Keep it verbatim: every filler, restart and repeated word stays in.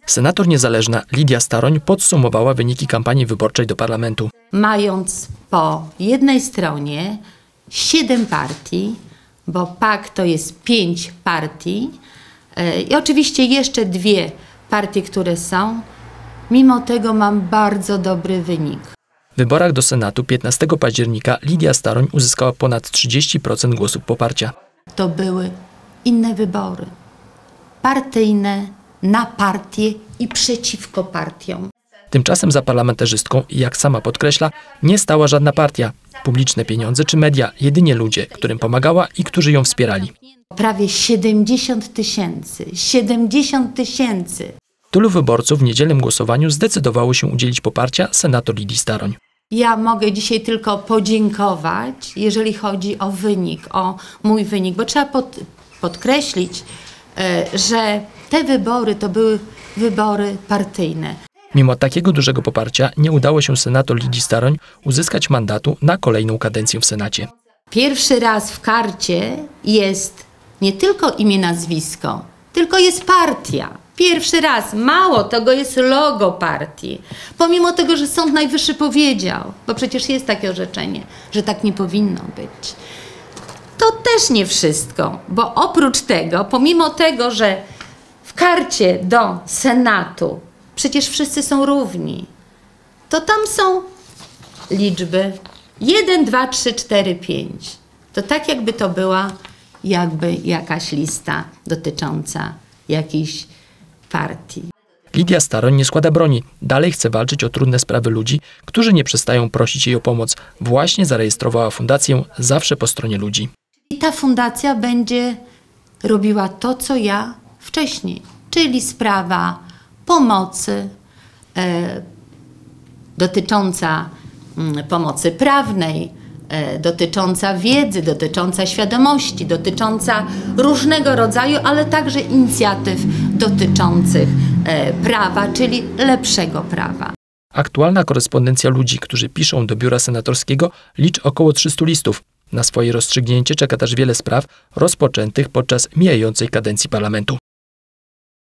Senator niezależna Lidia Staroń podsumowała wyniki kampanii wyborczej do parlamentu. Mając po jednej stronie siedem partii, bo P A K to jest pięć partii yy, i oczywiście jeszcze dwie partie, które są, mimo tego mam bardzo dobry wynik. W wyborach do Senatu piętnastego października Lidia Staroń uzyskała ponad trzydzieści procent głosów poparcia. To były inne wybory. Partyjne, na partię i przeciwko partiom. Tymczasem za parlamentarzystką, jak sama podkreśla, nie stała żadna partia. Publiczne pieniądze czy media, jedynie ludzie, którym pomagała i którzy ją wspierali. Prawie siedemdziesiąt tysięcy. siedemdziesiąt tysięcy. Tylu wyborców w niedzielnym głosowaniu zdecydowało się udzielić poparcia senator Lidii Staroń. Ja mogę dzisiaj tylko podziękować, jeżeli chodzi o wynik, o mój wynik, bo trzeba pod, podkreślić, że te wybory to były wybory partyjne. Mimo takiego dużego poparcia nie udało się senator Lidii Staroń uzyskać mandatu na kolejną kadencję w Senacie. Pierwszy raz w karcie jest nie tylko imię, nazwisko, tylko jest partia. Pierwszy raz. Mało tego, jest logo partii. Pomimo tego, że Sąd Najwyższy powiedział, bo przecież jest takie orzeczenie, że tak nie powinno być. To też nie wszystko, bo oprócz tego, pomimo tego, że w karcie do Senatu przecież wszyscy są równi, to tam są liczby jeden, dwa, trzy, cztery, pięć. To tak jakby to była jakby jakaś lista dotycząca jakiejś partii. Lidia Staroń nie składa broni. Dalej chce walczyć o trudne sprawy ludzi, którzy nie przestają prosić jej o pomoc. Właśnie zarejestrowała fundację Zawsze po stronie ludzi. I ta fundacja będzie robiła to, co ja wcześniej, czyli sprawa pomocy e, dotycząca mm, pomocy prawnej, e, dotycząca wiedzy, dotycząca świadomości, dotycząca różnego rodzaju, ale także inicjatyw dotyczących e, prawa, czyli lepszego prawa. Aktualna korespondencja ludzi, którzy piszą do biura senatorskiego, liczy około trzystu listów. Na swoje rozstrzygnięcie czeka też wiele spraw rozpoczętych podczas mijającej kadencji parlamentu.